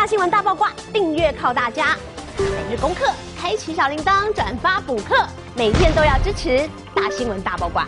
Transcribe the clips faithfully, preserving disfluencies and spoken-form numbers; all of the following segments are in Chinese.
大新闻大爆卦，订阅靠大家。每日功课，开启小铃铛，转发补课，每天都要支持大新闻大爆卦。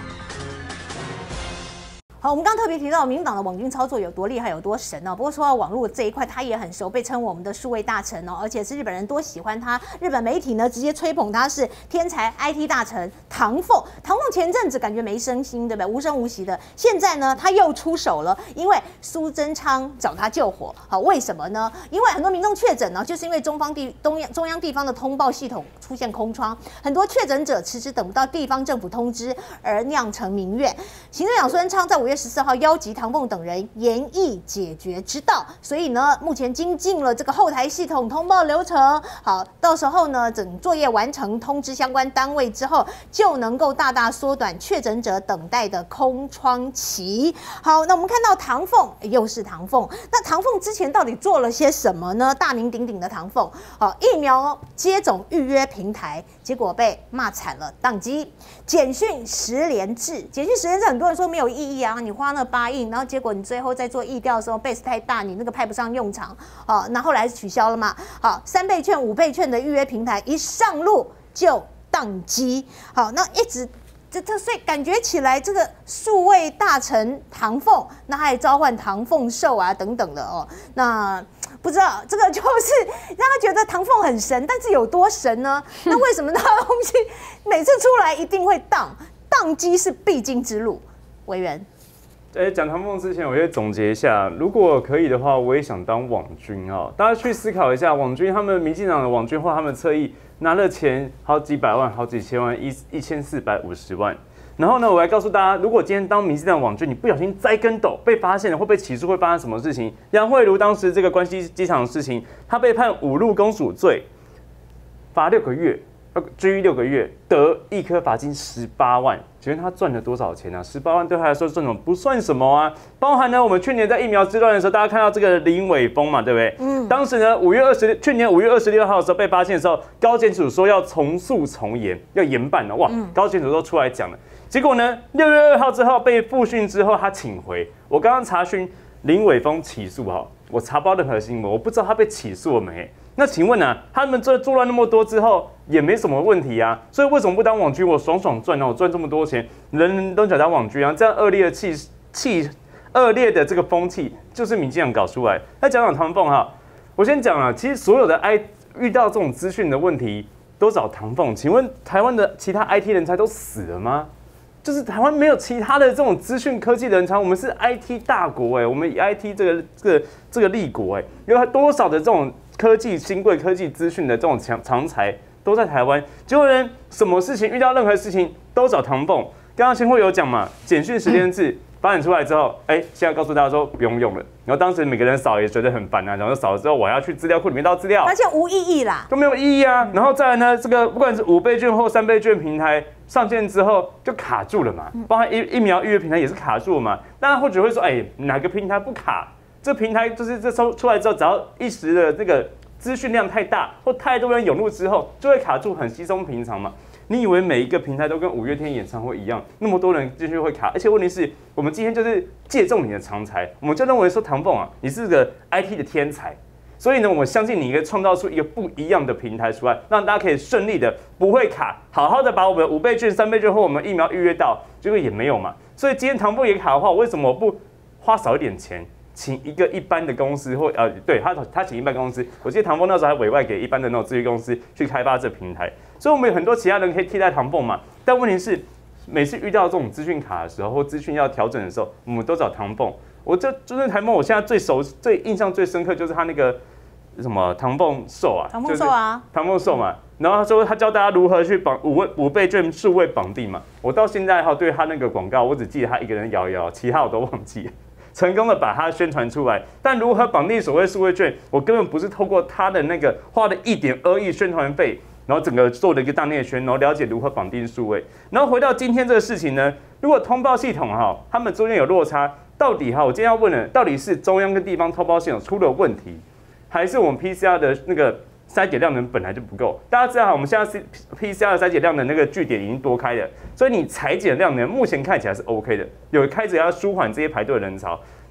好，我们刚特别提到民进党的网军操作有多厉害、有多神哦。不过说到网络这一块，他也很熟，被称为我们的数位大臣哦，而且是日本人多喜欢他。日本媒体呢直接吹捧他是天才 I T 大臣唐凤。唐凤前阵子感觉没声息，对不对？无声无息的。现在呢，他又出手了，因为苏贞昌找他救火。好，为什么呢？因为很多民众确诊呢，就是因为中方地东央中央地方的通报系统出现空窗，很多确诊者迟迟等不到地方政府通知，而酿成民怨。行政长苏贞昌在五月十四号邀集唐凤等人研议解决之道，所以呢，目前精进了这个后台系统通报流程。好，到时候呢，整作业完成，通知相关单位之后，就能够大大缩短确诊者等待的空窗期。好，那我们看到唐凤又是唐凤，那唐凤之前到底做了些什么呢？大名鼎鼎的唐凤，好，疫苗接种预约平台，结果被骂惨了，宕机。简讯十连制，简讯十连制，很多人说没有意义啊，你花了八亿，然后结果你最后在做疫调的时候 base 太大，你那个派不上用场，好，那后来还是取消了嘛。好，三倍券、五倍券的预约平台一上路就宕机，好，那一直。这这所以感觉起来，这个数位大臣唐凤，那还召唤唐凤寿啊等等的哦。那不知道这个就是让他觉得唐凤很神，但是有多神呢？那为什么那东西每次出来一定会宕？宕机是必经之路。委员， 哎，讲唐凤之前，我先总结一下，如果可以的话，我也想当网军啊。大家去思考一下，网军他们民进党的网军或他们侧翼。拿了钱好几百万、好几千万、一一千四百五十万，然后呢，我来告诉大家，如果今天当民进党网军，你不小心栽跟斗被发现了，会被起诉，会发生什么事情？杨惠如当时这个关西机场的事情，他被判侮辱公署罪，罚六个月，拘役六个月，得一颗罚金十八万。请问他赚了多少钱呢、啊？十八万对他来说算什么？不算什么啊！包含呢，我们去年在疫苗之乱的时候，大家看到这个林伟峰嘛，对不对？嗯。当时呢，五月二十，去年五月二十六号的时候被发现的时候，高检署说要从速从严，要严办了。哇，嗯、高检署都出来讲了。结果呢，六月二号之后被复讯之后，他请回。我刚刚查询林伟峰起诉哈，我查不到任何新闻，我不知道他被起诉了没。那请问呢、啊，他们这作乱那么多之后，也没什么问题啊，所以为什么不当网军？我爽爽赚啊，我赚这么多钱，人人都想当网军啊，这样恶劣的气气恶劣的这个风气，就是民进党搞出来。那讲讲唐凤哈，我先讲了，其实所有的 I 遇到这种资讯的问题，都找唐凤。请问台湾的其他 I T 人才都死了吗？就是台湾没有其他的这种资讯科技人才，我们是 I T 大国哎、欸，我们以 I T 这个这个这个立国哎、欸，有多少的这种科技新贵科技资讯的这种强长才都在台湾，结果呢，什么事情遇到任何事情都找唐凤。刚刚先会有讲嘛，简讯十连制发展出来之后，哎、欸，现在告诉大家说不用用了。然后当时每个人扫也觉得很烦啊，然后扫了之后我还要去资料库里面倒资料， 而且无意义啦， 都没有意义啊。然后再来呢，这个不管是五倍券或三倍券平台上线之后就卡住了嘛，包含疫疫苗预约平台也是卡住了嘛。大家或许会说，哎、欸，哪个平台不卡？这平台就是这抽出来之后，只要一时的这个资讯量太大，或太多人涌入之后，就会卡住，很稀松平常嘛。你以为每一个平台都跟五月天演唱会一样，那么多人进去会卡？而且问题是我们今天就是借重你的长才，我们就认为说唐凤啊，你是个 I T 的天才，所以呢，我们相信你可以创造出一个不一样的平台出来，让大家可以顺利的不会卡，好好的把我们的五倍券、三倍券或我们疫苗预约到，结果也没有嘛。所以今天唐凤也卡的话，为什么我不花少一点钱？请一个一般的公司，或呃，对他他请一般公司，我记得唐凤那时候还委外给一般的那种咨询公司去开发这平台，所以我们有很多其他人可以替代唐凤嘛。但问题是，每次遇到这种资讯卡的时候，或资讯要调整的时候，我们都找唐凤。我这就是唐凤，我现在最熟、最印象最深刻就是他那个什么唐凤寿啊， 唐凤寿啊， 唐凤寿嘛。然后他说他教大家如何去绑五位五倍券数位绑定嘛。我到现在哈对他那个广告，我只记得他一个人摇一摇，其他我都忘记了。成功的把它宣传出来，但如何绑定所谓数位券，我根本不是透过他的那个花了一点二亿宣传费，然后整个做了一个大内宣，然后了解如何绑定数位。然后回到今天这个事情呢，如果通报系统哈，他们中间有落差，到底哈，我今天要问的，到底是中央跟地方通报系统出了问题，还是我们 P C R 的那个筛检量能本来就不够？大家知道，我们现在 P C R 的筛检量能那个据点已经多开了，所以你裁剪量能目前看起来是 OK 的，有开始要舒缓这些排队的人潮。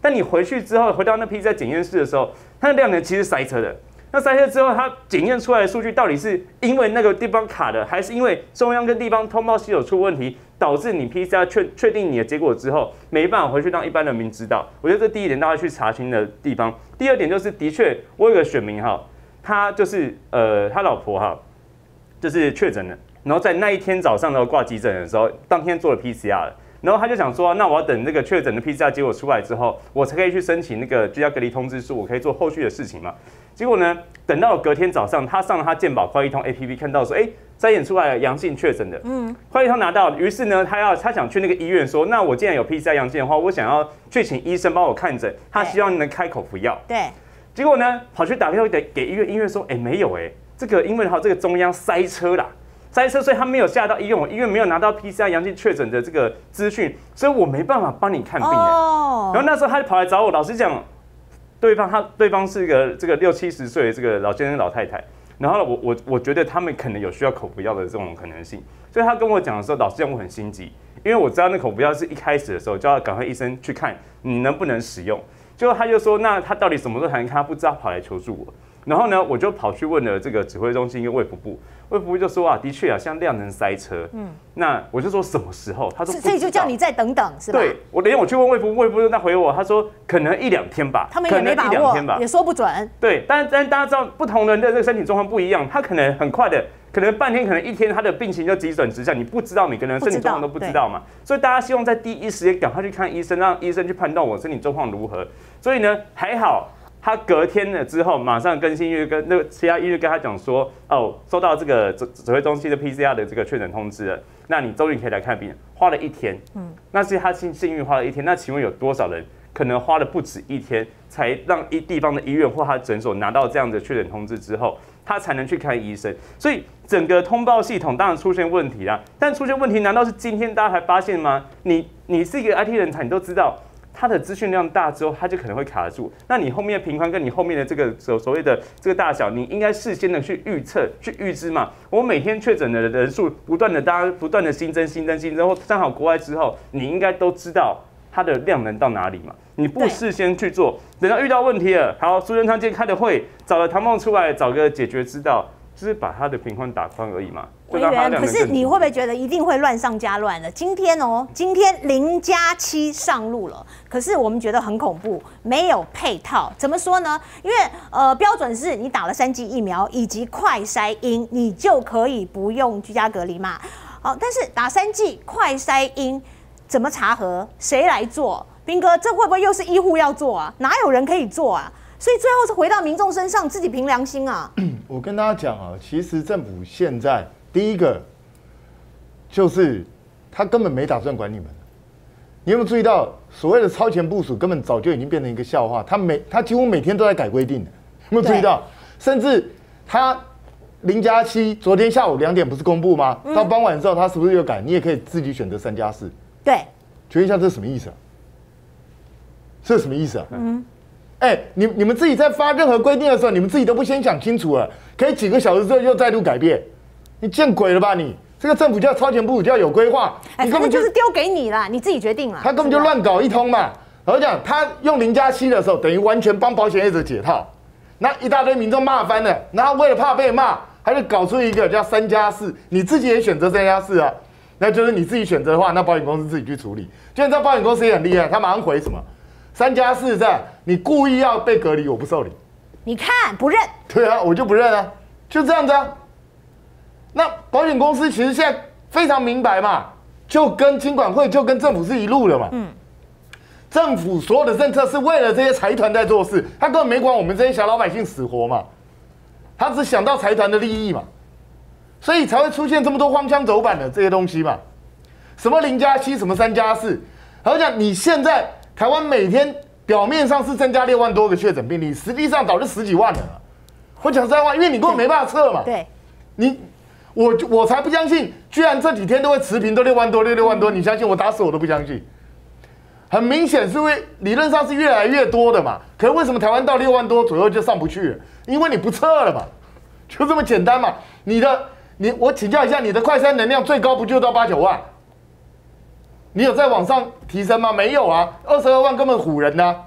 但你回去之后，回到那 P C R 检验室的时候，它的量能其实塞车的。那塞车之后，它检验出来的数据到底是因为那个地方卡的，还是因为中央跟地方通报系统出问题，导致你 P C R 确确定你的结果之后，没办法回去让一般人民知道？我觉得这第一点大家去查询的地方。第二点就是，的确我有个选民哈，他就是呃他老婆哈，就是确诊了，然后在那一天早上呢挂急诊的时候，当天做了 P C R 了。然后他就想说，那我要等那个确诊的 P C R 结果出来之后，我才可以去申请那个居家隔离通知书，我可以做后续的事情嘛。结果呢，等到隔天早上，他上了他健保快易通 A P P， 看到说，哎，筛检出来了阳性确诊的，嗯，快易通拿到，于是呢，他要他想去那个医院说，那我既然有 P C R 阳性的话，我想要去请医生帮我看诊，他希望能开口服药。 对。 结果呢，跑去打电话给给医院，医院说，哎，没有哎，这个因为哈这个中央塞车啦。塞车，所以他没有下到医院，我医院没有拿到 P C R 阳性确诊的这个资讯，所以我没办法帮你看病。哦。然后那时候他就跑来找我，老实讲，对方他对方是一个这个六七十岁的这个老先生老太太，然后我我我觉得他们可能有需要口服药的这种可能性，所以他跟我讲的时候，老实讲我很心急，因为我知道那口服药是一开始的时候就要赶快医生去看你能不能使用，结果他就说那他到底什么时候才能看，他不知道，跑来求助我。然后呢，我就跑去问了这个指挥中心跟卫福部，卫福部就说啊，的确啊，像量能塞车，嗯，那我就说什么时候？他说， 所以就叫你再等等，是吧？ 对，我连我去问卫福部，卫福部他回我，他说可能一两天吧， 他们也没把握，也说不准。 对，但但大家知道，不同人的这个身体状况不一样，他可能很快的，可能半天，可能一天，他的病情就急转直下，你不知道每个人身体状况都不知道嘛，所以大家希望在第一时间赶快去看医生，让医生去判断我身体状况如何。所以呢，还好。他隔天了之后，马上更新医院跟那个其他医院跟他讲说，哦，收到这个指指挥中心的 P C R 的这个确诊通知了，那你终于可以来看病了。花了一天，嗯，那是他幸幸运花了一天。那请问有多少人可能花了不止一天，才让一地方的医院或他的诊所拿到这样的确诊通知之后，他才能去看医生？所以整个通报系统当然出现问题啦。但出现问题难道是今天大家才发现吗？你你是一个 I T 人才，你都知道。它的资讯量大之后，它就可能会卡住。那你后面的频宽跟你后面的这个所所谓的这个大小，你应该事先的去预测、去预知嘛。我每天确诊的人数不断的，大家不断的新增、新增、新增，或上好国外之后，你应该都知道它的量能到哪里嘛。你不事先去做，等到遇到问题了，好，苏贞昌今天开的会，找了唐凤出来，找个解决之道。就是把它的频宽打宽而已嘛。 委员，可是你会不会觉得一定会乱上加乱了？今天哦，今天零加七上路了，可是我们觉得很恐怖，没有配套。怎么说呢？因为呃，标准是你打了三剂疫苗以及快筛阴，你就可以不用居家隔离嘛。好，但是打三剂快筛阴怎么查核？谁来做？彬哥，这会不会又是医护要做啊？哪有人可以做啊？所以最后是回到民众身上，自己凭良心啊。 我跟大家讲啊，其实政府现在第一个就是他根本没打算管你们。你有没有注意到，所谓的超前部署根本早就已经变成一个笑话？他每他几乎每天都在改规定的，有没有注意到？甚至他零加七，昨天下午两点不是公布吗？嗯、到傍晚之后，他是不是又改？你也可以自己选择三加四。 对， 请问一下，这是什么意思啊？这是什么意思啊？嗯。哎、欸，你你们自己在发任何规定的时候，你们自己都不先想清楚了，可以几个小时之后又再度改变，你见鬼了吧你！这个政府叫超前部署，叫有规划， 哎，根本就是丢给你了，你自己决定了。 他根本就乱搞一通嘛。然后讲他用零加七的时候，等于完全帮保险业者解套，那一大堆民众骂翻了，然后为了怕被骂，他就搞出一个叫三加四，你自己也选择三加四啊，那就是你自己选择的话，那保险公司自己去处理。就你知道保险公司也很厉害，他马上回什么？三加四在你故意要被隔离，我不受理。 你看不认？ 对啊，我就不认啊，就这样子啊。那保险公司其实现在非常明白嘛，就跟金管会就跟政府是一路的嘛。嗯。政府所有的政策是为了这些财团在做事，他根本没管我们这些小老百姓死活嘛，他只想到财团的利益嘛，所以才会出现这么多荒腔走板的这些东西嘛。什么零加七，什么三加四，然后讲你现在。台湾每天表面上是增加六万多个确诊病例，实际上早就十几万了。我讲实在话，因为你根本没办法测嘛。 对， 你我我才不相信，居然这几天都会持平，都六万多，六六万多，你相信我？打死我都不相信。很明显是会理论上是越来越多的嘛，可是为什么台湾到六万多左右就上不去了？因为你不测了嘛，就这么简单嘛。你的你我请教一下，你的快筛能量最高不就到八九万？你有在往上提升吗？没有啊，二十二万根本唬人呐、啊。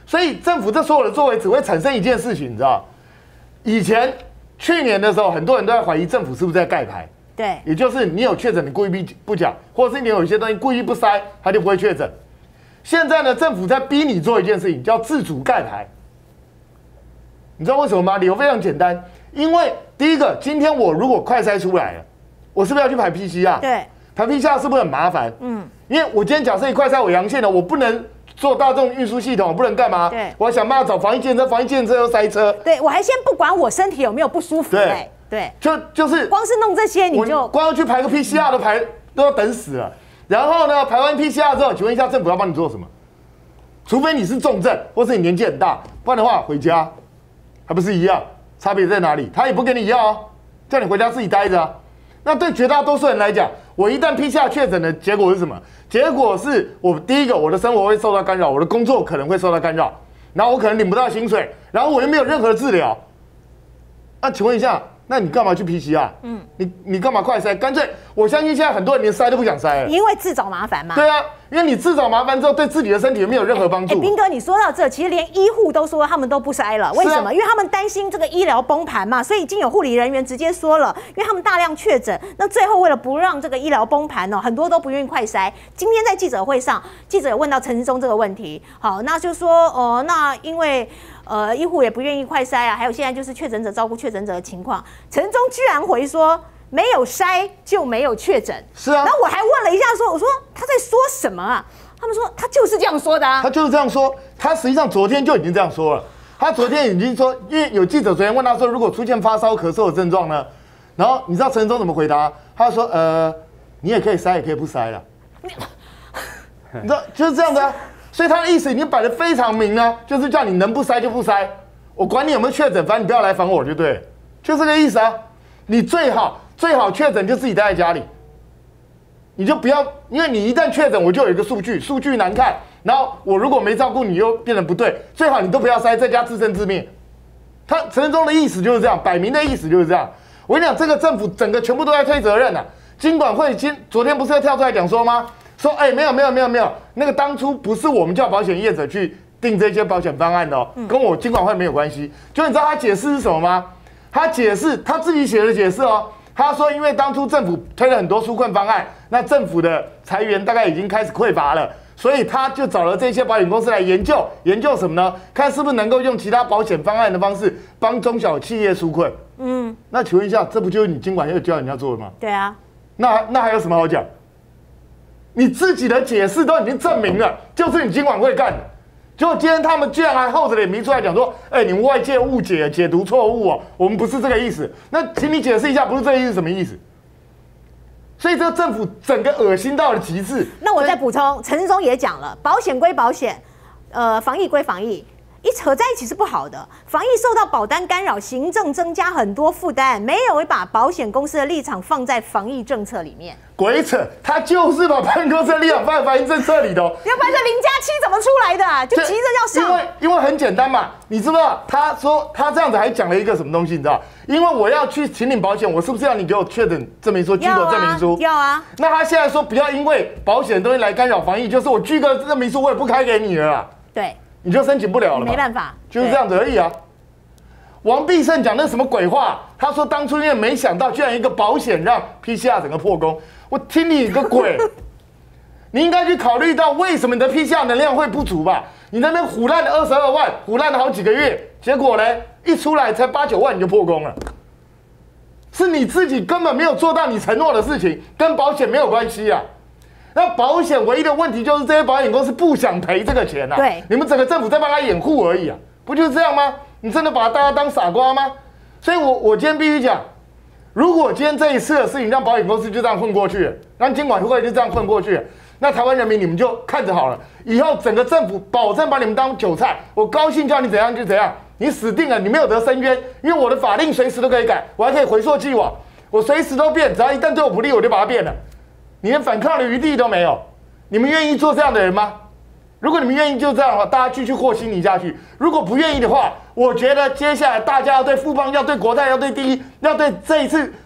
所以政府这所有的作为只会产生一件事情，你知道？以前去年的时候，很多人都在怀疑政府是不是在盖牌。 对， 也就是你有确诊，你故意不讲，或者是你有一些东西故意不塞，他就不会确诊。现在呢，政府在逼你做一件事情，叫自主盖牌。你知道为什么吗？理由非常简单，因为第一个，今天我如果快筛出来了，我是不是要去排 P C R？ 对， 排 P C R 是不是很麻烦？嗯，因为我今天假设你快筛我阳性了，我不能做大众运输系统，我不能干嘛？ 对， 我要想办法找防疫检测，防疫检测又塞车。 对，我还先不管我身体有没有不舒服。对。对， 就就是光是弄这些，你就光要去排个 P C R 都排都要等死了。然后呢，排完 P C R 之后，请问一下，政府要帮你做什么？除非你是重症，或是你年纪很大，不然的话回家，还不是一样？差别在哪里？他也不给你药哦，叫你回家自己待着啊。那对绝大多数人来讲，我一旦 P C R 确诊的结果是什么？结果是我第一个，我的生活会受到干扰，我的工作可能会受到干扰，然后我可能领不到薪水，然后我又没有任何的治疗。那请问一下？那你干嘛去 P C R？ 嗯，你你干嘛快筛？干脆，我相信现在很多人连筛都不想筛了， 因为自找麻烦嘛。 对啊，因为你自找麻烦之后，对自己的身体没有任何帮助。 哎，彬哥，你说到这，其实连医护都说他们都不筛了，为什么？啊、因为他们担心这个医疗崩盘嘛，所以已经有护理人员直接说了，因为他们大量确诊，那最后为了不让这个医疗崩盘哦，很多都不愿意快筛。今天在记者会上，记者有问到陈时中这个问题，好，那就说哦、呃，那因为。呃，医护也不愿意快筛啊，还有现在就是确诊者照顾确诊者的情况，陈忠居然回说没有筛就没有确诊， 是啊。 然后我还问了一下说，我说他在说什么啊？他们说他就是这样说的啊， 他就是这样说，他实际上昨天就已经这样说了，他昨天已经说，因为有记者昨天问他说，如果出现发烧、咳嗽的症状呢？然后你知道陈忠怎么回答？他说呃，你也可以筛，也可以不筛了，你知道就是这样的啊。所以他的意思已经摆得非常明了，就是叫你能不筛就不筛，我管你有没有确诊，反正你不要来烦我就对了，就这个意思啊。你最好最好确诊就自己待在家里，你就不要，因为你一旦确诊，我就有一个数据，数据难看，然后我如果没照顾你又变得不对，最好你都不要筛，在家自生自灭。他陈时中的意思就是这样，摆明的意思就是这样。我跟你讲，这个政府整个全部都在推责任啊。金管会今昨天不是要跳出来讲说吗？说哎、欸，没有没有没有没有，那个当初不是我们叫保险业者去定这些保险方案的哦，跟我金管会没有关系。就你知道他解释是什么吗？他解释他自己写的解释哦。他说，因为当初政府推了很多纾困方案，那政府的财源大概已经开始匮乏了，所以他就找了这些保险公司来研究研究什么呢？看是不是能够用其他保险方案的方式帮中小企业纾困。嗯，那请问一下，这不就是你金管会教人家做的吗？ 对啊。 那那还有什么好讲？你自己的解释都已经证明了，就是你金管会干的。结果今天他们居然还厚着脸皮出来讲说：“哎、欸，你们外界误解、解读错误哦，我们不是这个意思。”那请你解释一下，不是这个意思什么意思？所以这个政府整个恶心到了极致。 那我再补充，陈时中也讲了，保险归保险，呃，防疫归防疫。一扯在一起是不好的，防疫受到保单干扰，行政增加很多负担，没有把保险公司的立场放在防疫政策里面。 鬼扯，他就是把保险公司的立场放在防疫政策里头。 要不然这零加七怎么出来的、啊？就急着要上。 因为因为很简单嘛，你知不知道？他说他这样子还讲了一个什么东西，你知道？因为我要去请领保险，我是不是要你给我确诊证明书、居隔证明书？ 要啊。 那他现在说不要因为保险的东西来干扰防疫，就是我居隔证明书我也不开给你了啦。 对。 你就申请不了了， 没办法， 就是这样子而已啊。王必胜讲那什么鬼话？他说当初因为没想到，居然一个保险让 P C R 整个破功。我听你个鬼！你应该去考虑到为什么你的 P C R 能量会不足吧？你那边唬烂了二十二万，唬烂了好几个月，结果呢，一出来才八九万你就破功了。是你自己根本没有做到你承诺的事情，跟保险没有关系啊。那保险唯一的问题就是这些保险公司不想赔这个钱呐、啊。 对， 你们整个政府在帮他掩护而已啊，不就是这样吗？你真的把大家当傻瓜吗？所以我我今天必须讲，如果今天这一次的事情让保险公司就这样混过去了，让金管会就这样混过去了，那台湾人民你们就看着好了，以后整个政府保证把你们当韭菜，我高兴叫你怎样就怎样，你死定了，你没有得伸冤，因为我的法令随时都可以改，我还可以回溯既往，我随时都变，只要一旦对我不利，我就把它变了。你连反抗的余地都没有，你们愿意做这样的人吗？如果你们愿意就这样的话，大家继续和稀泥下去；如果不愿意的话，我觉得接下来大家要对富邦、要对国泰、要对第一、要对这一次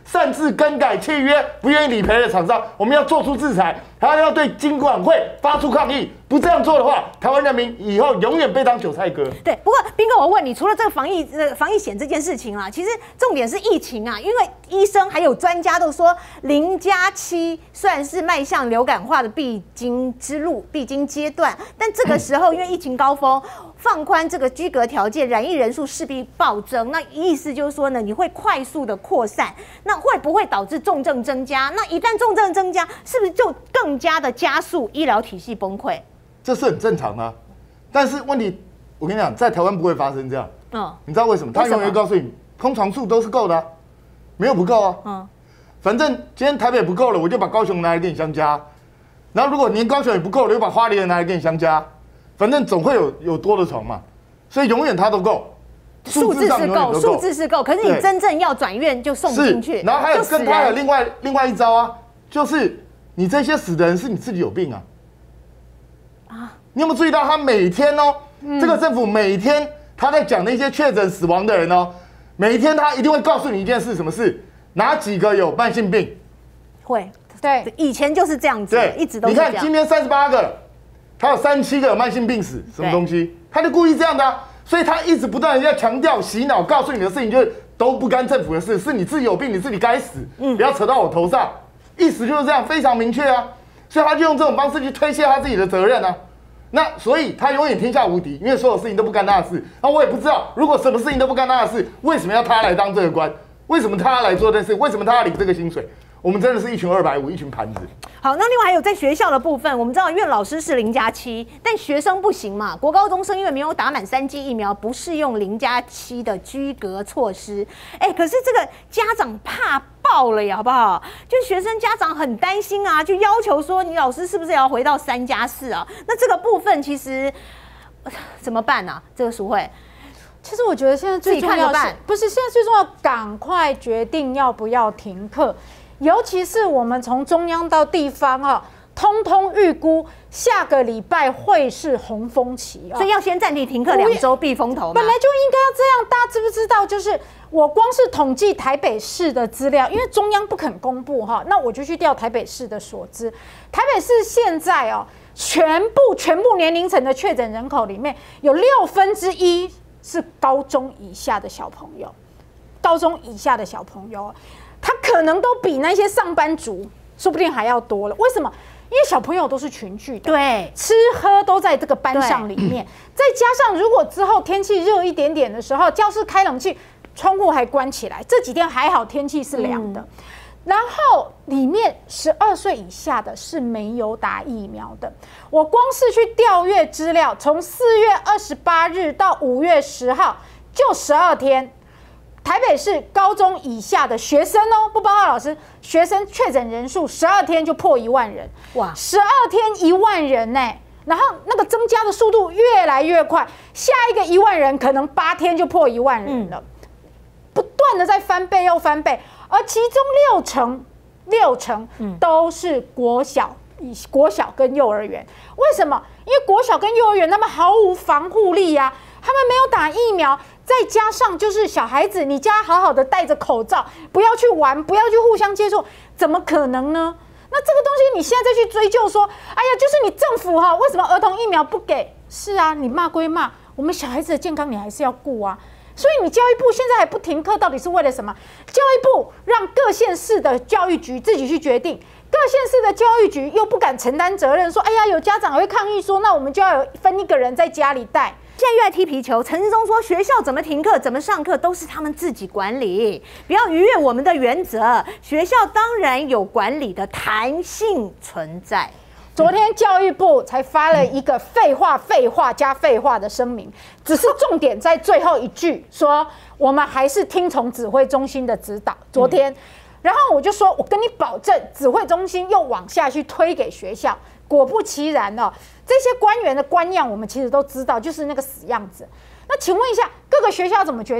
擅自更改契约、不愿意理赔的厂商，我们要做出制裁，还要对金管会发出抗议。不这样做的话，台湾人民以后永远被当韭菜割。 对，不过彬哥，我问你，除了这个防疫呃防疫险这件事情啊，其实重点是疫情啊，因为医生还有专家都说，零加七算是迈向流感化的必经之路、必经阶段，但这个时候因为疫情高峰。放宽这个居隔条件，染疫人数势必暴增。那意思就是说呢，你会快速的扩散，那会不会导致重症增加？那一旦重症增加，是不是就更加的加速医疗体系崩溃？ 这是很正常的、啊，但是问题，我跟你讲，在台湾不会发生这样。嗯，你知道为什么？他永远告诉你，空床数都是够的、啊，没有不够啊。嗯，反正今天台北不够了，我就把高雄拿来给你相加。然后如果连高雄也不够了，就把花莲拿来给你相加。反正总会有有多的床嘛，所以永远它都够， 数字是够，数字是够，可是你真正要转院就送不进去。 然后还有跟他有另外另外一招啊，就是你这些死的人是你自己有病啊，啊，你有没有注意到他每天哦，嗯、这个政府每天他在讲那些确诊死亡的人哦，每一天他一定会告诉你一件事，什么事？哪几个有慢性病？ 会，对，以前就是这样子， 对， 一直都是这样。 你看今天三十八个。他有三七个有慢性病史，什么东西？他就故意这样的、啊，所以他一直不断的要强调、洗脑，告诉你的事情就是都不干政府的事，是你自己有病，你自己该死，嗯，不要扯到我头上，意思就是这样，非常明确啊。所以他就用这种方式去推卸他自己的责任啊。那所以他永远天下无敌，因为所有事情都不干他的事。那我也不知道，如果什么事情都不干他的事，为什么要他来当这个官？为什么他来做这事？为什么他要领这个薪水？我们真的是一群二百五，一群盘子。 好，那另外还有在学校的部分，我们知道因为老师是零加七，但学生不行嘛。国高中生因为没有打满三剂疫苗，不适用零加七的居隔措施。哎、欸，可是这个家长怕爆了呀，好不好？就学生家长很担心啊，就要求说你老师是不是也要回到三加四啊？那这个部分其实怎么办啊？这个淑慧。 其实我觉得现在最重要是，不是现在最重要，赶快决定要不要停课。尤其是我们从中央到地方啊，通通预估下个礼拜会是洪峰期啊， 所以要先暂停停课两周避风头嘛。 本来就应该要这样，大家知不知道？就是我光是统计台北市的资料，因为中央不肯公布哈，那我就去调台北市的所知。台北市现在哦，全部全部年龄层的确诊人口里面有六分之一是高中以下的小朋友，高中以下的小朋友。他可能都比那些上班族说不定还要多了。为什么？因为小朋友都是群聚的，对，吃喝都在这个班上里面。再加上如果之后天气热一点点的时候，教室开冷气，窗户还关起来，这几天还好天气是凉的。嗯、然后里面十二岁以下的是没有打疫苗的。我光是去调阅资料，从四月二十八日到五月十号，就十二天。台北市高中以下的学生哦，不包括老师，学生确诊人数十二天就破一万人，哇！十二天一万人呢、欸，然后那个增加的速度越来越快，下一个一万人可能八天就破一万人了，嗯、不断的在翻倍又翻倍，而其中六成六成都是国小、国小跟幼儿园，为什么？因为国小跟幼儿园他们毫无防护力啊，他们没有打疫苗。再加上就是小孩子，你家好好的戴着口罩，不要去玩，不要去互相接触，怎么可能呢？那这个东西你现在再去追究说，哎呀，就是你政府哈，为什么儿童疫苗不给？是啊，你骂归骂，我们小孩子的健康你还是要顾啊。所以你教育部现在还不停课，到底是为了什么？教育部让各县市的教育局自己去决定，各县市的教育局又不敢承担责任，说，哎呀，有家长会抗议说，那我们就要有分一个人在家里带。 现在又在踢皮球，陈时中说学校怎么停课、怎么上课都是他们自己管理，不要逾越我们的原则。学校当然有管理的弹性存在。 昨天教育部才发了一个废话、废话加废话的声明，只是重点在最后一句说，我们还是听从指挥中心的指导。昨天，然后我就说，我跟你保证，指挥中心又往下去推给学校。果不其然哦，这些官员的官样我们其实都知道，就是那个死样子。那请问一下，各个学校怎么决定？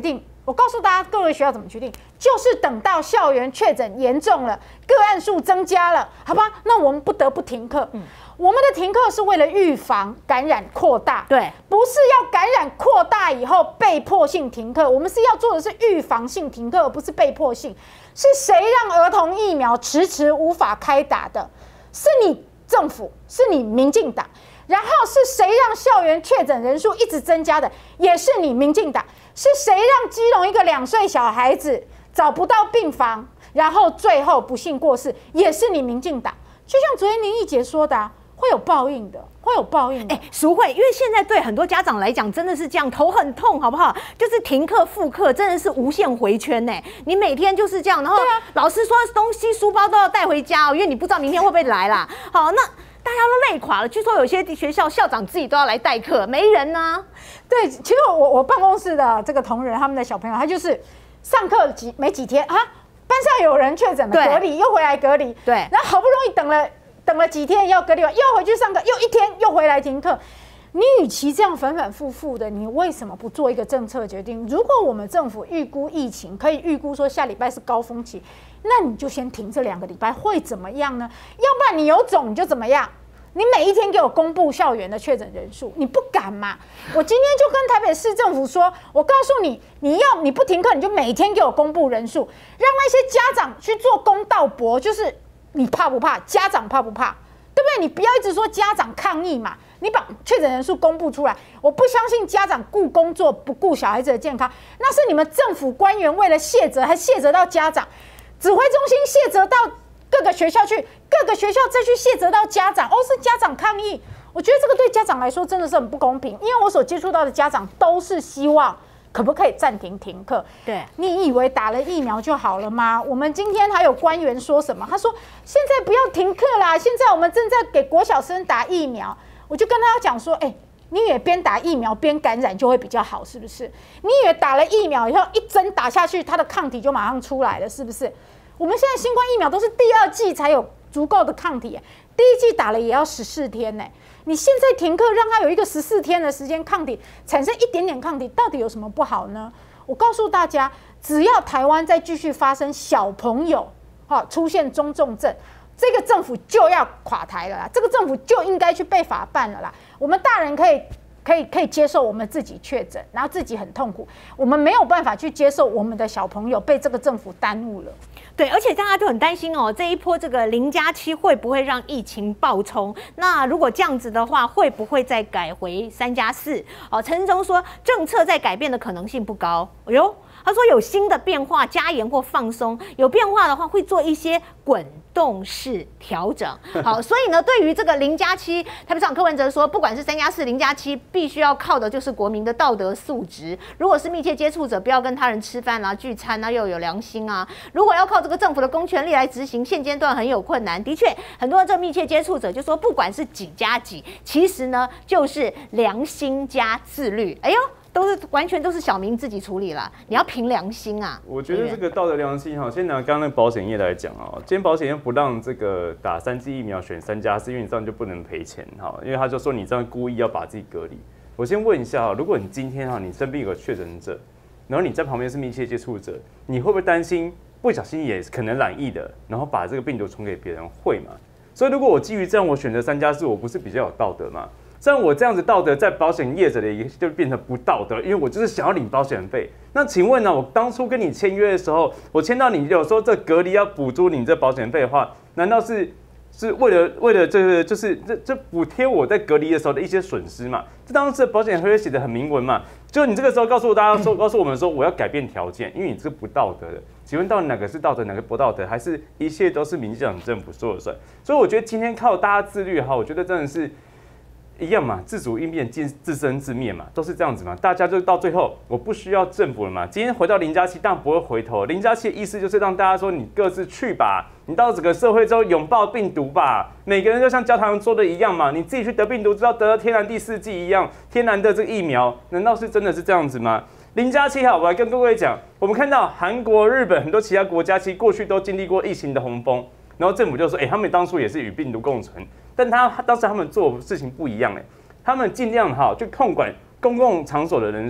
我告诉大家，各位学校怎么决定，就是等到校园确诊严重了，个案数增加了，好吧？那我们不得不停课。嗯，我们的停课是为了预防感染扩大， 对， 不是要感染扩大以后被迫性停课。我们是要做的是预防性停课，而不是被迫性。是谁让儿童疫苗迟迟无法开打的？是你政府，是你民进党。然后是谁让校园确诊人数一直增加的？也是你民进党。是谁让基隆一个两岁小孩子找不到病房，然后最后不幸过世？也是你民进党。就像昨天林义杰说的、啊，会有报应的，会有报应的。 哎、欸，淑慧，因为现在对很多家长来讲真的是这样，头很痛，好不好？就是停课复课，真的是无限回圈呢。你每天就是这样，然后老师说东西书包都要带回家哦，因为你不知道明天会不会来啦。好，那。大家都累垮了，据说有些学校校长自己都要来代课，没人呢、啊。 对，其实我我办公室的这个同仁，他们的小朋友，他就是上课几没几天啊，班上有人确诊了，隔离又回来隔离， 对， 然后好不容易等了等了几天要隔离完，又回去上课，又一天又回来停课。你与其这样反反复复的，你为什么不做一个政策决定？如果我们政府预估疫情可以预估说下礼拜是高峰期，那你就先停这两个礼拜，会怎么样呢？要不然你有种你就怎么样？你每一天给我公布校园的确诊人数，你不敢嘛？我今天就跟台北市政府说，我告诉你，你要你不停课，你就每天给我公布人数，让那些家长去做公道伯，就是你怕不怕？家长怕不怕？对不对？你不要一直说家长抗议嘛，你把确诊人数公布出来，我不相信家长顾工作不顾小孩子的健康，那是你们政府官员为了卸责，还卸责到家长，指挥中心卸责到各个学校去，各个学校再去卸责到家长，哦，是家长抗议。我觉得这个对家长来说真的是很不公平，因为我所接触到的家长都是希望可不可以暂停停课。 对， 你以为打了疫苗就好了吗？我们今天还有官员说什么？他说现在不要停课啦，现在我们正在给国小生打疫苗。我就跟他讲说，哎、欸，你以为边打疫苗边感染就会比较好，是不是？你以为打了疫苗以后一针打下去，它的抗体就马上出来了，是不是？我们现在新冠疫苗都是第二剂才有足够的抗体，第一剂打了也要十四天呢。你现在停课，让他有一个十四天的时间抗体产生一点点抗体，到底有什么不好呢？我告诉大家，只要台湾再继续发生小朋友哈出现中重症，这个政府就要垮台了啦，这个政府就应该去被法办了啦。我们大人可以可以可以接受我们自己确诊，然后自己很痛苦，我们没有办法去接受我们的小朋友被这个政府耽误了。 对，而且大家就很担心哦，这一波这个零加七会不会让疫情爆冲？那如果这样子的话，会不会再改回三加四？哦，陈时中说政策在改变的可能性不高。哎呦，他说有新的变化，加严或放松，有变化的话会做一些滚动式调整。好，所以呢，对于这个零加七，台北市长柯文哲说，不管是三加四、零加七，必须要靠的就是国民的道德素质。如果是密切接触者，不要跟他人吃饭啊、聚餐啊，又有良心啊。如果要靠这个政府的公权力来执行，现阶段很有困难。的确，很多这个密切接触者就说，不管是几加几，其实呢就是良心加自律。哎呦，都是完全都是小民自己处理了，你要凭良心啊。 我觉得这个道德良心哈，先拿刚刚那个保险业来讲啊，今天保险业不让这个打三剂疫苗选三加四，因为你这样就不能赔钱哈，因为他就说你这样故意要把自己隔离。我先问一下哈，如果你今天哈你身边有个确诊者，然后你在旁边是密切接触者，你会不会担心不小心也可能染疫的，然后把这个病毒传给别人？会吗？所以如果我基于这样，我选择三加四，我不是比较有道德吗？像我这样子道德，在保险业者的一个就变成不道德，因为我就是想要领保险费。那请问呢、啊，我当初跟你签约的时候，我签到你有说这隔离要补助你这保险费的话，难道是是为了为了这个就是这这补贴我在隔离的时候的一些损失嘛？这当时的保险合约写得很明文嘛，就你这个时候告诉大家说，告诉我们说我要改变条件，因为你这不道德的。请问到底哪个是道德，哪个不道德，还是一切都是民进党政府说了算？所以我觉得今天靠大家自律哈，我觉得真的是一样嘛，自主应变、自生自灭嘛，都是这样子嘛。大家就到最后，我不需要政府了嘛。今天回到零加七，当然不会回头。零加七的意思就是让大家说，你各自去吧，你到整个社会之后拥抱病毒吧。每个人就像焦糖说的一样嘛，你自己去得病毒，知道得了天然第四剂一样，天然的这个疫苗，难道是真的是这样子吗？零加七好，我来跟各位讲，我们看到韩国、日本很多其他国家，其实过去都经历过疫情的洪峰，然后政府就说，哎、欸，他们当初也是与病毒共存，但他当时他们做的事情不一样，哎，他们尽量哈去控管公共场所的人数，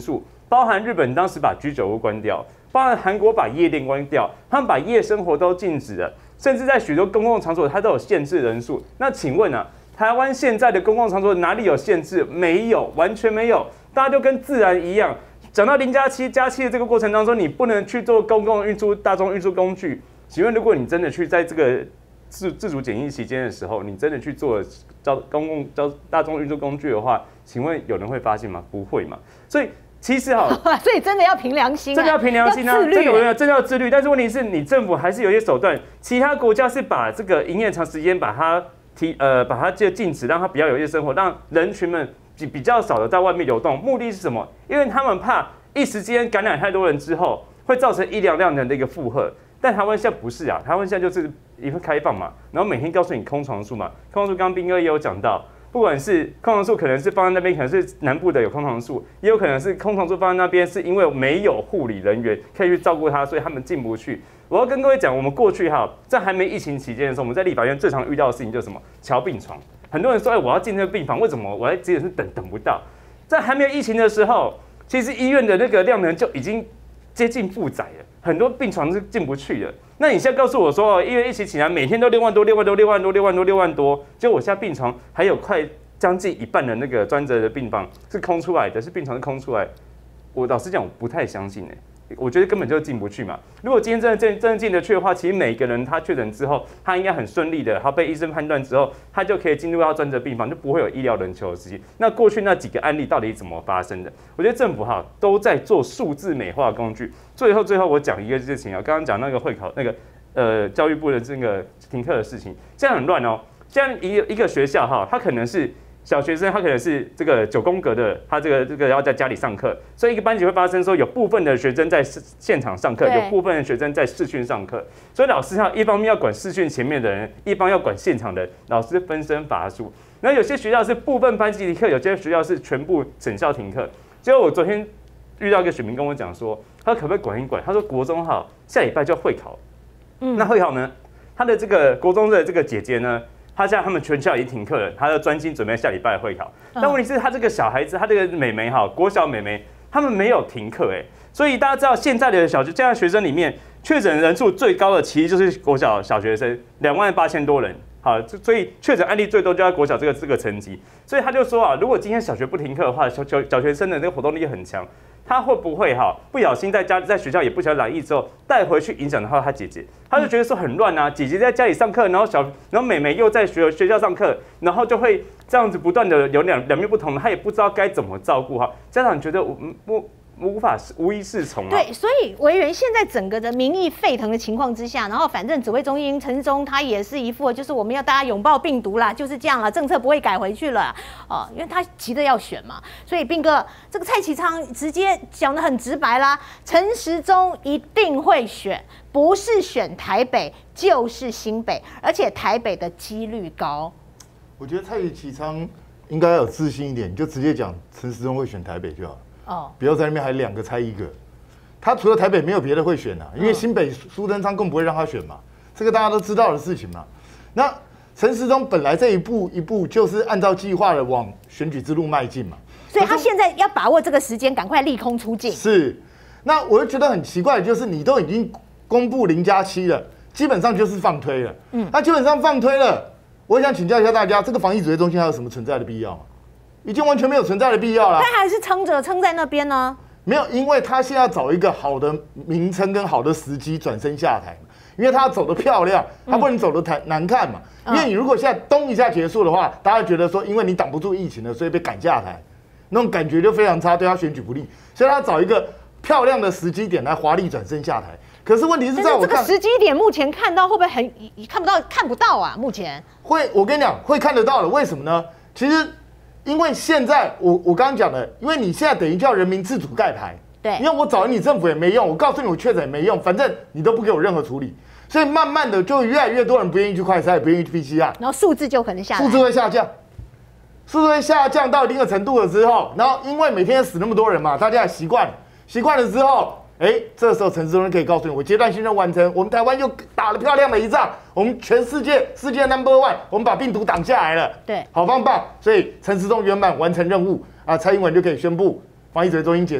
包含日本当时把居酒屋关掉，包含韩国把夜店关掉，他们把夜生活都禁止了，甚至在许多公共场所它都有限制人数。那请问啊，台湾现在的公共场所哪里有限制？没有，完全没有，大家就跟自然一样。讲到零加七加七的这个过程当中，你不能去做公共运输、大众运输工具。请问，如果你真的去在这个自自主检疫期间的时候，你真的去做交公共交大众运输工具的话，请问有人会发现吗？不会嘛。所以其实哈， 所以真的要凭良心、啊， 真的要凭良心啊， 自律、 真的真的要自律。但是问题是你政府还是有一些手段，其他国家是把这个营业长时间把它提呃把它就禁止，让它比较有夜生活，让人群们比较少的在外面流动。目的是什么？因为他们怕一时间感染太多人之后，会造成医疗量能的一个负荷。但台湾现在不是啊，台湾现在就是一个开放嘛，然后每天告诉你空床数嘛，空床数刚刚彬哥也有讲到，不管是空床数可能是放在那边，可能是南部的有空床数，也有可能是空床数放在那边是因为没有护理人员可以去照顾他，所以他们进不去。我要跟各位讲，我们过去哈，在还没疫情期间的时候，我们在立法院最常遇到的事情就是什么？瞧病床。很多人说，哎，我要进这个病房，为什么我在急诊室等等不到？在还没有疫情的时候，其实医院的那个量能就已经接近负载了，很多病床是进不去的。那你现在告诉我说，医院一起起来，每天都六万多、六万多、六万多、六万多、六万多，结果我现在病床还有快将近一半的那个专责的病房是空出来的，是病床是空出来。我老实讲，我不太相信哎、欸。我觉得根本就进不去嘛。如果今天真的真真的进得去的话，其实每个人他确诊之后，他应该很顺利的，他被医生判断之后，他就可以进入到专责病房，就不会有医疗人球的事情。那过去那几个案例到底怎么发生的？我觉得政府哈都在做数字美化工具。最后最后我讲一个事情啊，刚刚讲那个会考那个呃教育部的这个停课的事情，这样很乱哦。这样一个一个学校哈，它可能是小学生，他可能是这个九宫格的，他这个这个要在家里上课，所以一个班级会发生说，有部分的学生在现场上课，有部分的学生在视讯上课，所以老师哈一方面要管视讯前面的人，一方要管现场的人，老师分身乏术。然后有些学校是部分班级停课，有些学校是全部整校停课。结果我昨天遇到一个选民跟我讲说，他可不可以管一管？他说国中哈下礼拜就要会考，嗯，那会考呢，他的这个国中的这个姐姐呢？他现在他们全校已经停课了，他要专心准备下礼拜的会考。但问题是，他这个小孩子，他这个妹妹哈，国小妹妹，他们没有停课哎，所以大家知道现在的小学现在学生里面确诊人数最高的其实就是国小小学生，两万八千多人。好，所以确诊案例最多就在国小这个这个层级。所以他就说啊，如果今天小学不停课的话，小小小学生的那个活动力很强。他会不会哈不小心在家在学校也不小心染疫之后带回去影响到他姐姐？他就觉得说很乱啊，姐姐在家里上课，然后小然后妹妹又在学学校上课，然后就会这样子不断的有两两面不同的，他也不知道该怎么照顾哈。家长觉得我我。无法无一适从啊！ 对，所以委员现在整个的民意沸腾的情况之下，然后反正指挥中心陈时中他也是一副就是我们要大家拥抱病毒啦，就是这样了，政策不会改回去了哦，因为他急着要选嘛。所以彬哥这个蔡其昌直接讲得很直白啦，陈时中一定会选，不是选台北就是新北，而且台北的几率高。 我觉得蔡其昌应该要有自信一点，你就直接讲陈时中会选台北就好了。哦，不要在那边还两个猜一个，他除了台北没有别的会选啊，因为新北苏贞昌更不会让他选嘛，这个大家都知道的事情嘛。那陈时中本来这一步一步就是按照计划的往选举之路迈进嘛， 所以他现在要把握这个时间，赶快利空出尽。 是，那我就觉得很奇怪，就是你都已经公布零加七了，基本上就是放推了，嗯，那基本上放推了，我想请教一下大家，这个防疫指挥中心还有什么存在的必要吗？已经完全没有存在的必要了。 他还是撑着撑在那边呢？ 没有，因为他现在要找一个好的名称跟好的时机转身下台嘛，因为他要走得漂亮，他不能走得太难看嘛。因为你如果现在咚一下结束的话，大家觉得说，因为你挡不住疫情了，所以被赶下台，那种感觉就非常差，对他选举不利。所以他找一个漂亮的时机点来华丽转身下台。可是问题是在我看这个时机点，目前看到会不会很看不到？看不到啊，目前会，我跟你讲，会看得到的。为什么呢？其实。因为现在我我刚刚讲的，因为你现在等于叫人民自主盖牌， 对， 因为我找你政府也没用，我告诉你我确诊也没用，反正你都不给我任何处理，所以慢慢的就越来越多人不愿意去快筛，也不愿意去 P C R， 然后数字就可能下来， 数字会下降，数字会下降到一定的程度了之后，然后因为每天死那么多人嘛，大家也习惯了，习惯了之后。哎，这时候陈时中可以告诉你，我阶段性任务完成，我们台湾又打了漂亮的一仗，我们全世界世界 number one， 我们把病毒挡下来了， 对， 好棒棒。所以陈时中圆满完成任务啊，蔡英文就可以宣布防疫指挥中心解散，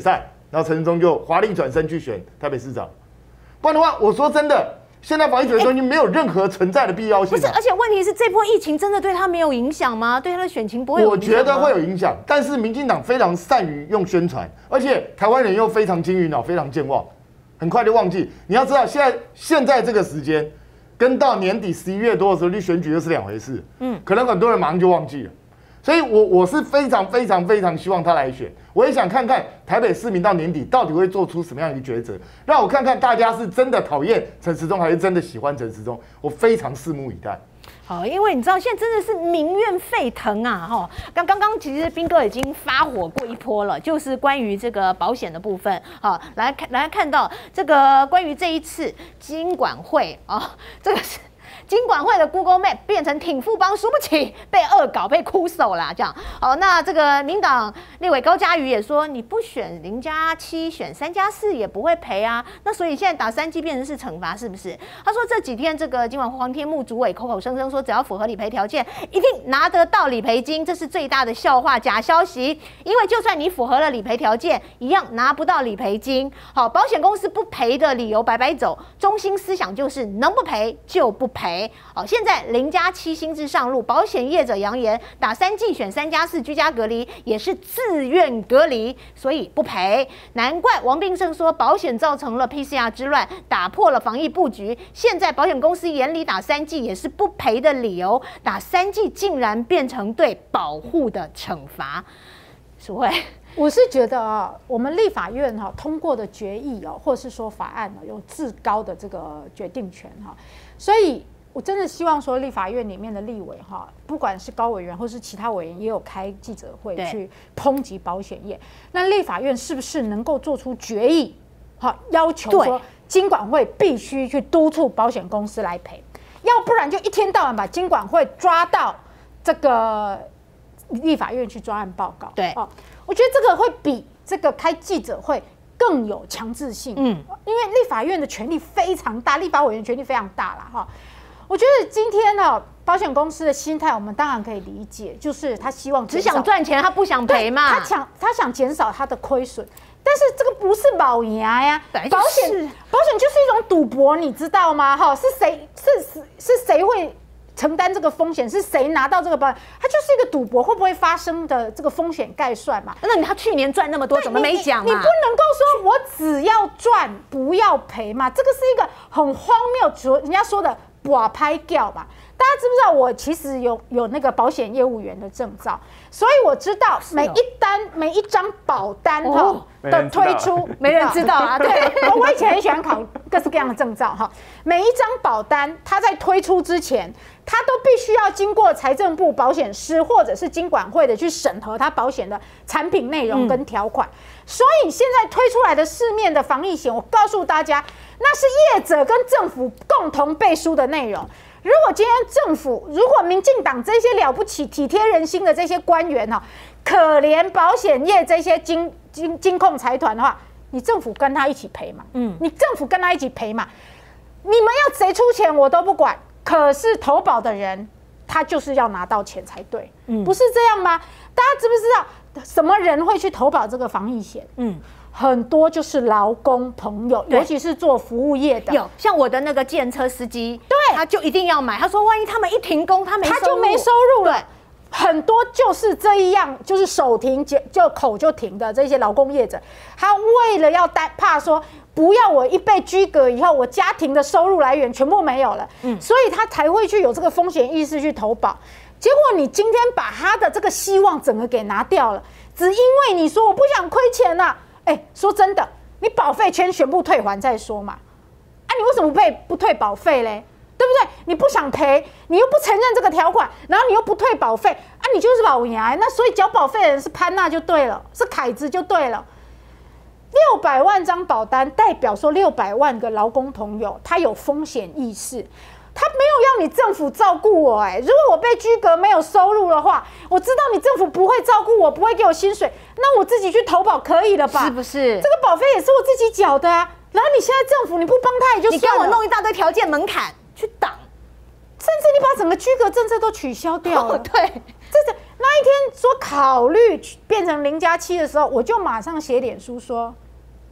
然后陈时中就华丽转身去选台北市长。不然的话，我说真的，现在防疫指挥中心没有任何存在的必要性、啊。 不是，而且问题是这波疫情真的对他没有影响吗？对他的选情不会有影响吗？ 我觉得会有影响，但是民进党非常善于用宣传，而且台湾人又非常金鱼脑，非常健忘，很快就忘记。你要知道，现在现在这个时间，跟到年底十一月多的时候去选举又是两回事。嗯，可能很多人马上就忘记了。所以我，我我是非常非常非常希望他来选，我也想看看台北市民到年底到底会做出什么样一个抉择，让我看看大家是真的讨厌陈时中，还是真的喜欢陈时中，我非常拭目以待。 好，因为你知道现在真的是民怨沸腾啊！哈，刚刚刚其实彬哥已经发火过一波了，就是关于这个保险的部分。好，来看来看到这个关于这一次金管会啊，这个是。金管会的 Google Map 变成挺富邦输不起，被恶搞，被哭手啦，这样。好，那这个民党立委高嘉瑜也说，你不选零加七，选三加四也不会赔啊。那所以现在打三剂变成是惩罚，是不是？他说这几天这个今晚黄天木主委口口声声说，只要符合理赔条件，一定拿得到理赔金，这是最大的笑话，假消息。因为就算你符合了理赔条件，一样拿不到理赔金。好，保险公司不赔的理由白白走，中心思想就是能不赔就不赔。好，现在零加七新制上路，保险业者扬言打三剂选三加四居家隔离也是自愿隔离，所以不赔。难怪王必胜说保险造成了 P C R 之乱，打破了防疫布局。现在保险公司眼里打三剂也是不赔的理由，打三剂竟然变成对保护的惩罚。淑慧， 我是觉得啊，我们立法院哈通过的决议哦，或是说法案有至高的这个决定权哈，所以。我真的希望说，立法院里面的立委哈，不管是高委员或是其他委员，也有开记者会去抨击保险业。那立法院是不是能够做出决议，好要求说金管会必须去督促保险公司来赔，要不然就一天到晚把金管会抓到这个立法院去专案报告。 对， 哦，我觉得这个会比这个开记者会更有强制性。嗯，因为立法院的权力非常大，立法委员权力非常大啦哈。我觉得今天呢，保险公司的心态我们当然可以理解，就是他希望只想赚钱，他不想赔嘛。 他想他想减少他的亏损，但是这个不是保牙呀，保险保险就是一种赌博，你知道吗？哈，是谁是是是谁会承担这个风险？是谁拿到这个保险？它就是一个赌博，会不会发生的这个风险概算嘛？ 那你他去年赚那么多，怎么没讲啊？ 你不能够说我只要赚不要赔嘛，这个是一个很荒谬，人家说的。哇，拍掉吧！大家知不知道？我其实有有那个保险业务员的证照，所以我知道每一单、每一张保单哈的推出， 没人知道啊。 对，我以前很喜欢考各式各样的证照哈。每一张保单，它在推出之前，它都必须要经过财政部保险师或者是金管会的去审核它保险的产品内容跟条款。嗯、所以现在推出来的市面的防疫险，我告诉大家。那是业者跟政府共同背书的内容。如果今天政府，如果民进党这些了不起、体贴人心的这些官员哈，可怜保险业这些金金金控财团的话，你政府跟他一起赔嘛？嗯，你政府跟他一起赔嘛？你们要谁出钱我都不管，可是投保的人他就是要拿到钱才对，嗯，不是这样吗？大家知不知道什么人会去投保这个防疫险？嗯。很多就是劳工朋友，尤其是做服务业的， 有像我的那个计程车司机， 对， 他就一定要买。他说，万一他们一停工，他没他就没收入了。很多就是这样，就是手停就就口就停的这些劳工业者，他为了要担怕说不要我一被居隔以后，我家庭的收入来源全部没有了，嗯，所以他才会去有这个风险意识去投保。结果你今天把他的这个希望整个给拿掉了，只因为你说我不想亏钱啊。哎，说真的，你保费全全部退还再说嘛。啊，你为什么不退不退保费嘞？对不对？你不想赔，你又不承认这个条款，然后你又不退保费，啊，你就是保牙。那所以缴保费的人是潘娜就对了，是凯子就对了。六百万张保单代表说六百万个劳工朋友，他有风险意识。他没有要你政府照顾我，哎，如果我被居隔没有收入的话，我知道你政府不会照顾我，不会给我薪水，那我自己去投保可以了吧？ 是不是？ 这个保费也是我自己缴的啊。然后你现在政府你不帮他也就算了， 你给我弄一大堆条件门槛去挡， 甚至你把整个居隔政策都取消掉了。 哦、对， 这是那一天说考虑变成零加七的时候，我就马上写脸书说，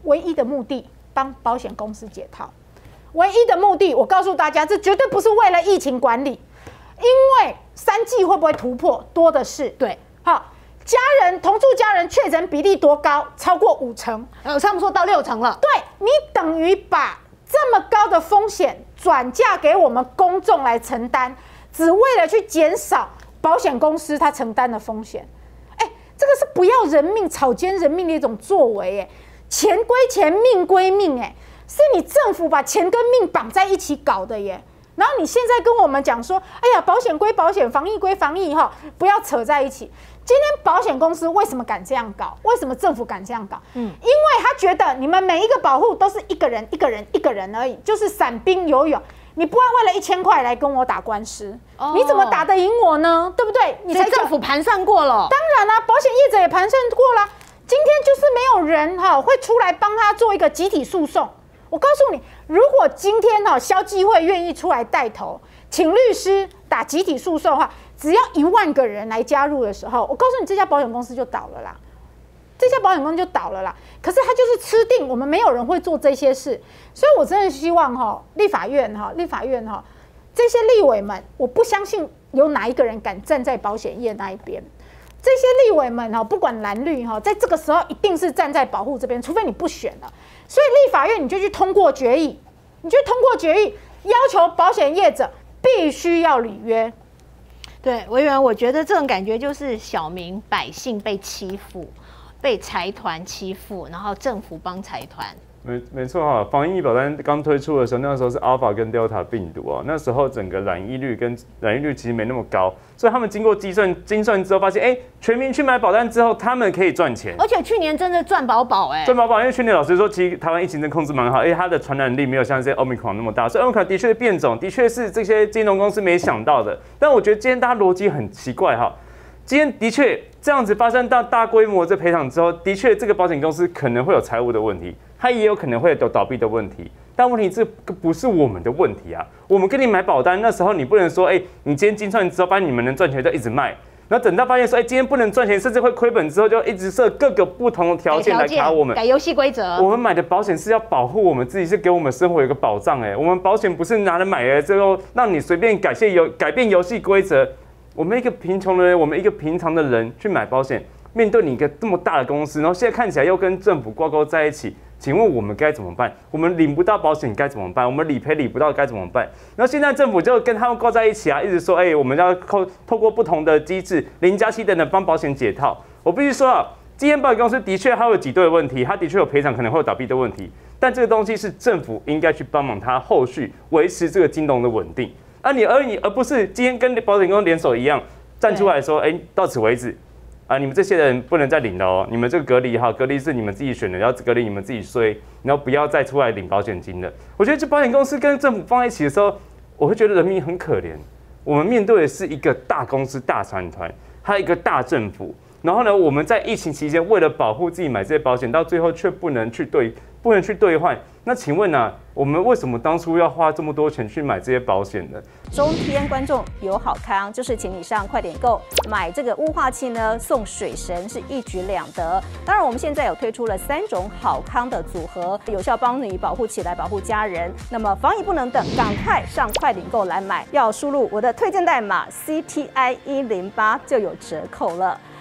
唯一的目的帮保险公司解套，唯一的目的，我告诉大家，这绝对不是为了疫情管理，因为三剂会不会突破多的是。 对， 好，家人同住家人确诊比例多高？超过五成， 呃，差不多到六成了。 对，你等于把这么高的风险转嫁给我们公众来承担，只为了去减少保险公司它承担的风险。哎，这个是不要人命、草菅人命的一种作为。哎，钱归钱，命归命。哎，是你政府把钱跟命绑在一起搞的耶。然后你现在跟我们讲说，哎呀，保险归保险，防疫归防疫，哈，不要扯在一起。今天保险公司为什么敢这样搞？为什么政府敢这样搞？嗯，因为他觉得你们每一个保护都是一个人、一个人、一个人而已，就是散兵游泳。你不会为了一千块来跟我打官司，哦、你怎么打得赢我呢？对不对？你才政府盘算过了。 当然啦、啊，保险业者也盘算过了。今天就是没有人哈会出来帮他做一个集体诉讼。我告诉你，如果今天哈消基会愿意出来带头，请律师打集体诉讼的话，只要一万个人来加入的时候，我告诉你，这家保险公司就倒了啦，这家保险公司就倒了啦。可是他就是吃定我们没有人会做这些事，所以我真的希望哈立法院哈立法院哈这些立委们，我不相信有哪一个人敢站在保险业那一边。这些立委们哈，不管蓝绿哈，在这个时候一定是站在保护这边，除非你不选了。所以立法院你就去通过决议，你就通过决议，要求保险业者必须要履约。 对，委员，我觉得这种感觉就是小民百姓被欺负，被财团欺负，然后政府帮财团。 没没错哈，防疫保单刚推出的时候，那时候是 Alpha 跟 Delta 病毒哦，那时候整个染疫率跟染疫率其实没那么高，所以他们经过计算精算之后，发现哎、欸，全民去买保单之后，他们可以赚钱， 而且去年真的赚饱饱哎， 赚饱饱，因为去年老实说，其实台湾疫情真控制蛮好，因为它的传染力没有像这些 Omicron 那么大，所以 Omicron 的确变种，的确是这些金融公司没想到的。但我觉得今天大家逻辑很奇怪哈，今天的确这样子发生到大规模这赔偿之后，的确这个保险公司可能会有财务的问题。它也有可能会有倒闭的问题，但问题这不是我们的问题啊！我们跟你买保单那时候，你不能说，哎、欸，你今天精算之后，发现你们能赚钱就一直卖，然后等到发现说，哎、欸，今天不能赚钱，甚至会亏本之后，就一直设各个不同的条件来卡我们， 改游戏规则。 我们买的保险是要保护我们自己，是给我们生活有个保障、欸。哎，我们保险不是拿来买了之后让你随便改变游改变游戏规则。我们一个贫穷的人，我们一个平常的人去买保险，面对你一个这么大的公司，然后现在看起来又跟政府挂钩在一起。请问我们该怎么办？我们领不到保险该怎么办？我们理赔理不到该怎么办？然后现在政府就跟他们挂在一起啊，一直说，哎、欸，我们要透透过不同的机制，零加七等等帮保险解套。我必须说啊，今天保险公司的确还有挤兑的问题，它的确有赔偿可能会有倒闭的问题，但这个东西是政府应该去帮忙它后续维持这个金融的稳定。啊你，你而你而不是今天跟保险公司联手一样站出来说，哎、欸，到此为止。啊！你们这些人不能再领了哦！你们这个隔离哈，隔离是你们自己选的，然后隔离你们自己衰，然后不要再出来领保险金了。我觉得这保险公司跟政府放在一起的时候，我会觉得人民很可怜。我们面对的是一个大公司、大财团，还有一个大政府。然后呢，我们在疫情期间为了保护自己买这些保险，到最后却不能去兑，不能去兑换。那请问呢、啊，我们为什么当初要花这么多钱去买这些保险呢？ 中天观众有好康，就是请你上快点购买这个雾化器呢，送水神是一举两得。当然，我们现在有推出了三种好康的组合，有效帮你保护起来，保护家人。那么防疫不能等，赶快上快点购来买，要输入我的推荐代码 C T I 一零八就有折扣了。